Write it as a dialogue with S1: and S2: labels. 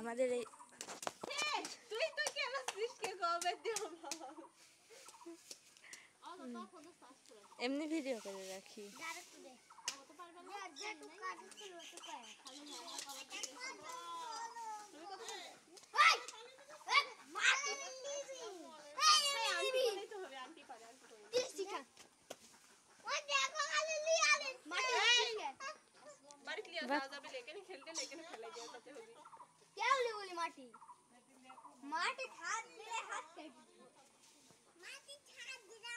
S1: আমাদের এই
S2: তুই কেন সৃষ্টি করবে দেব
S1: এমনি ভিডিও করে রাখি।
S3: মাটি মাটি খাদ দিলে হাত কেটে মাটি ছাদ দিলে